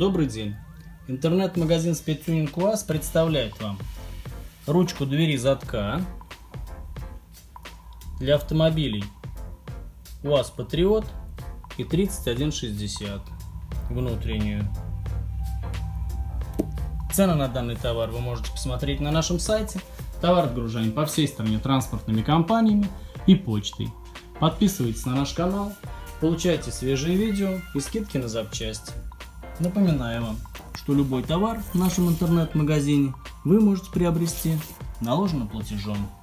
Добрый день! Интернет-магазин Speedtuning УАЗ представляет вам ручку двери задка для автомобилей УАЗ Патриот и 3160 внутреннюю. Цены на данный товар вы можете посмотреть на нашем сайте. Товар отгружаем по всей стране транспортными компаниями и почтой. Подписывайтесь на наш канал, получайте свежие видео и скидки на запчасти. Напоминаю вам, что любой товар в нашем интернет-магазине вы можете приобрести наложенным платежом.